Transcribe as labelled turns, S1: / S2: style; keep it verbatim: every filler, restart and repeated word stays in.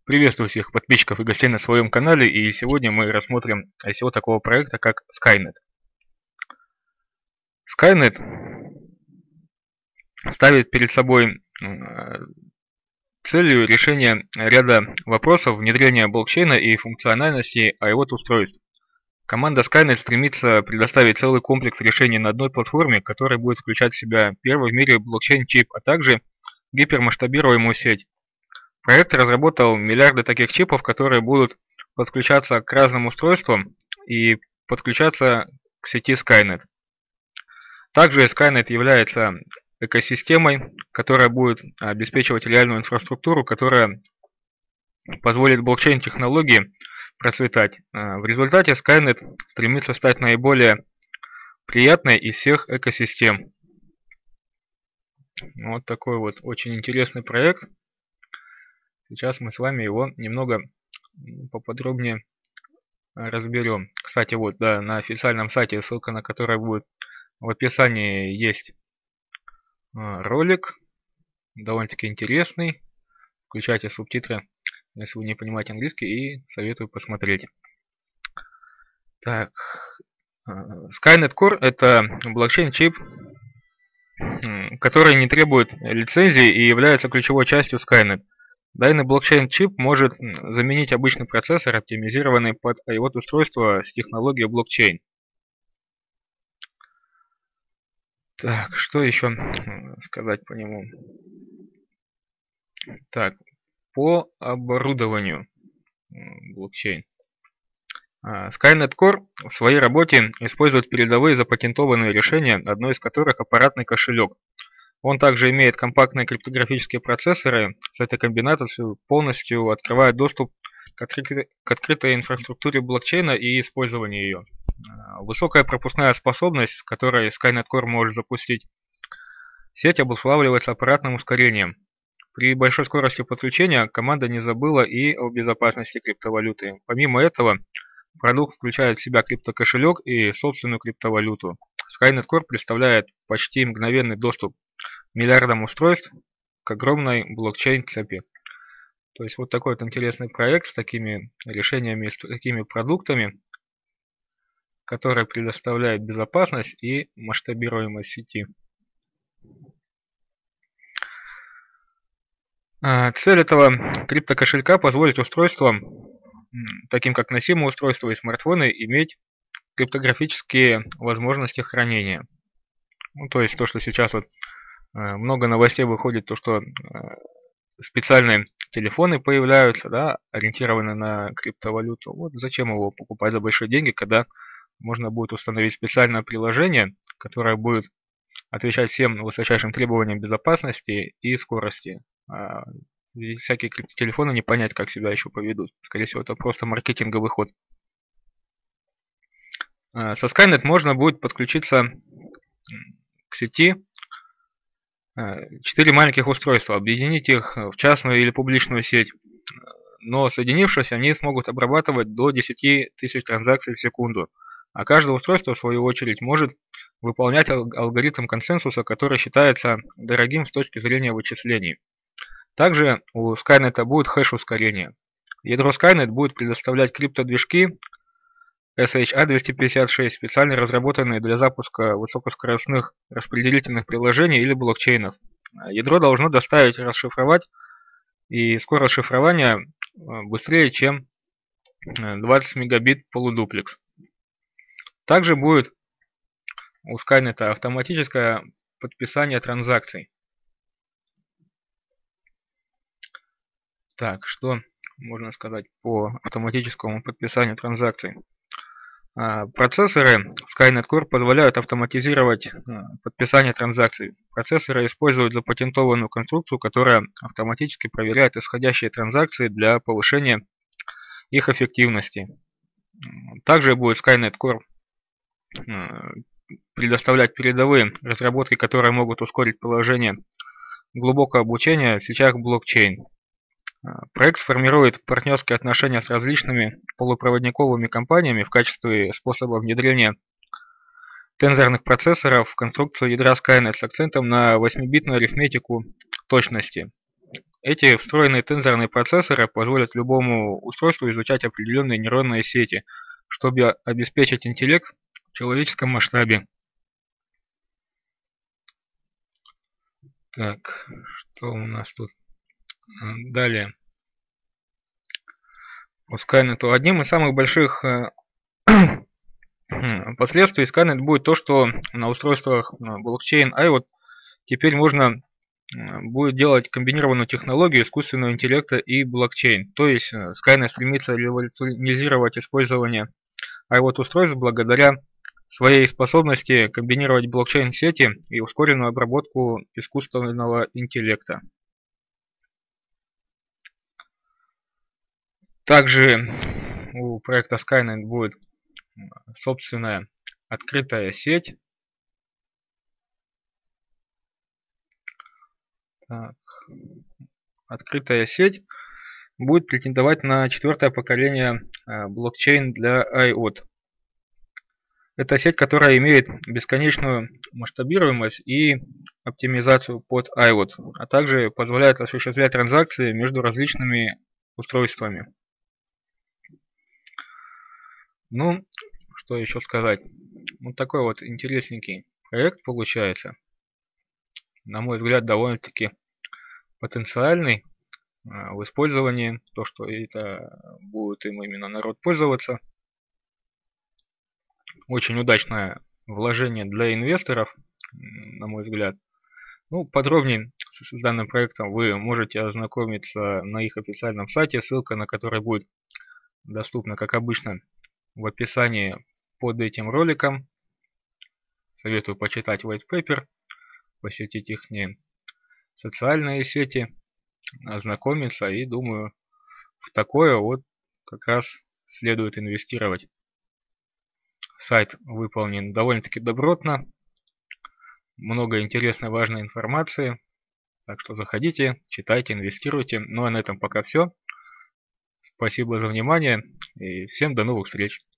S1: Приветствую всех подписчиков и гостей на своем канале, и сегодня мы рассмотрим ай си о такого проекта, как Skynet. Skynet ставит перед собой целью решения ряда вопросов внедрения блокчейна и функциональности IoT-устройств. Команда Skynet стремится предоставить целый комплекс решений на одной платформе, который будет включать в себя первый в мире блокчейн-чип, а также гипермасштабируемую сеть. Проект разработал миллиарды таких чипов, которые будут подключаться к разным устройствам и подключаться к сети Skynet. Также Skynet является экосистемой, которая будет обеспечивать реальную инфраструктуру, которая позволит блокчейн-технологии процветать. В результате Skynet стремится стать наиболее приятной из всех экосистем. Вот такой вот очень интересный проект. Сейчас мы с вами его немного поподробнее разберем. Кстати, вот да, на официальном сайте, ссылка на который будет в описании, есть ролик, довольно-таки интересный. Включайте субтитры, если вы не понимаете английский, и советую посмотреть. Так, Skynet Core — это блокчейн-чип, который не требует лицензии и является ключевой частью Skynet. Данный блокчейн-чип может заменить обычный процессор, оптимизированный под IoT-устройство с технологией блокчейн. Так, что еще сказать по нему? Так, по оборудованию блокчейн. Skynet Core в своей работе использует передовые запатентованные решения, одно из которых аппаратный кошелек. Он также имеет компактные криптографические процессоры. С этой комбинацией полностью открывает доступ к, открытой, к открытой инфраструктуре блокчейна и использованию ее. Высокая пропускная способность, с которой Skynet Core может запустить сеть, обуславливается аппаратным ускорением. При большой скорости подключения команда не забыла и о безопасности криптовалюты. Помимо этого, продукт включает в себя криптокошелек и собственную криптовалюту. Skynet Core представляет почти мгновенный доступ миллиардам устройств к огромной блокчейн-цепи. То есть вот такой вот интересный проект с такими решениями, с такими продуктами, который предоставляет безопасность и масштабируемость сети. Цель этого криптокошелька — позволить устройствам, таким как носимые устройства и смартфоны, иметь криптографические возможности хранения. Ну, то есть то, что сейчас вот много новостей выходит, то что специальные телефоны появляются, да, ориентированные на криптовалюту. Вот зачем его покупать за большие деньги, когда можно будет установить специальное приложение, которое будет отвечать всем высочайшим требованиям безопасности и скорости. А всякие криптотелефоны не понять, как себя еще поведут. Скорее всего, это просто маркетинговый ход. Со Skynet можно будет подключиться к сети четыре маленьких устройства, объединить их в частную или публичную сеть, но соединившись, они смогут обрабатывать до десяти тысяч транзакций в секунду, а каждое устройство, в свою очередь, может выполнять алгоритм консенсуса, который считается дорогим с точки зрения вычислений. Также у Skynet будет хэш-ускорение. Ядро Skynet будет предоставлять криптодвижки эс эйч эй двести пятьдесят шесть, специально разработанные для запуска высокоскоростных распределительных приложений или блокчейнов. Ядро должно доставить расшифровать, и скорость шифрования быстрее, чем двадцать мегабит полудуплекс. Также будет у Skynet автоматическое подписание транзакций. Так, что можно сказать по автоматическому подписанию транзакций? Процессоры Skynet Core позволяют автоматизировать подписание транзакций. Процессоры используют запатентованную конструкцию, которая автоматически проверяет исходящие транзакции для повышения их эффективности. Также будет Skynet Core предоставлять передовые разработки, которые могут ускорить приложение глубокого обучения в сетях блокчейн. Проект сформирует партнерские отношения с различными полупроводниковыми компаниями в качестве способа внедрения тензорных процессоров в конструкцию ядра Skynet с акцентом на восьмибитную арифметику точности. Эти встроенные тензорные процессоры позволят любому устройству изучать определенные нейронные сети, чтобы обеспечить интеллект в человеческом масштабе. Так, что у нас тут? Далее. У Skynet одним из самых больших последствий Skynet будет то, что на устройствах блокчейн ай о ти теперь можно будет делать комбинированную технологию искусственного интеллекта и блокчейн. То есть Skynet стремится революционизировать использование ай о ти-устройств благодаря своей способности комбинировать блокчейн-сети и ускоренную обработку искусственного интеллекта. Также у проекта Skynet будет собственная открытая сеть. Так. Открытая сеть будет претендовать на четвертое поколение блокчейн для ай о ти. Это сеть, которая имеет бесконечную масштабируемость и оптимизацию под ай о ти, а также позволяет осуществлять транзакции между различными устройствами. Ну, что еще сказать? Вот такой вот интересненький проект получается. На мой взгляд, довольно-таки потенциальный в использовании. То, что это будет им именно народ пользоваться. Очень удачное вложение для инвесторов, на мой взгляд. Ну, подробнее с данным проектом вы можете ознакомиться на их официальном сайте, ссылка на который будет доступна, как обычно, в описании под этим роликом. Советую почитать white paper, посетить их социальные сети, ознакомиться, и думаю, в такое вот как раз следует инвестировать. Сайт выполнен довольно-таки добротно, много интересной важной информации, так что заходите, читайте, инвестируйте. Ну а на этом пока все. Спасибо за внимание и всем до новых встреч.